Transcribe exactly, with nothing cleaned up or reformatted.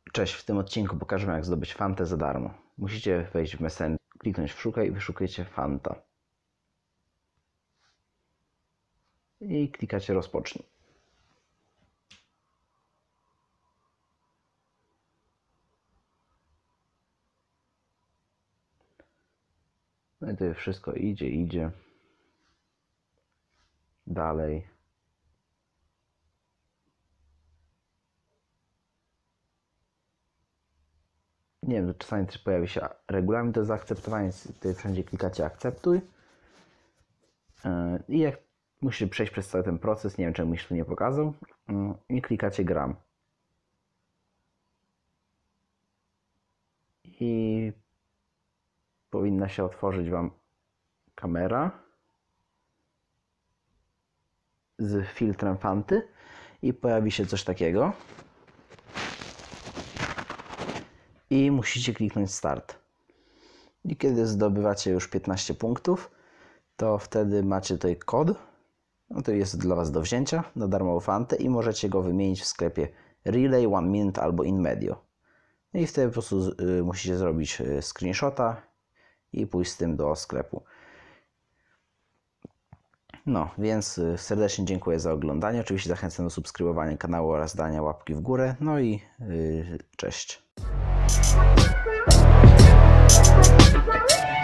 Cześć, w tym odcinku pokażę jak zdobyć Fantę za darmo. Musicie wejść w Messenger, kliknąć w szukaj i wyszukujecie Fanta. I klikacie rozpocznij. No i to wszystko idzie, idzie. Dalej. Nie wiem, czasami też pojawi się regulamin do zaakceptowania, więc tutaj wszędzie klikacie akceptuj. I jak musicie przejść przez cały ten proces, nie wiem czemu mi się tu nie pokazał, i klikacie gram. I powinna się otworzyć Wam kamera z filtrem Fanty i pojawi się coś takiego. I musicie kliknąć start. I kiedy zdobywacie już piętnaście punktów, to wtedy macie tutaj kod. No to jest dla Was do wzięcia na darmową Fantę i możecie go wymienić w sklepie Relay, One Minute albo InMedio. No i wtedy po prostu y, musicie zrobić screenshota i pójść z tym do sklepu. No, więc serdecznie dziękuję za oglądanie. Oczywiście zachęcam do subskrybowania kanału oraz dania łapki w górę. No i yy, cześć.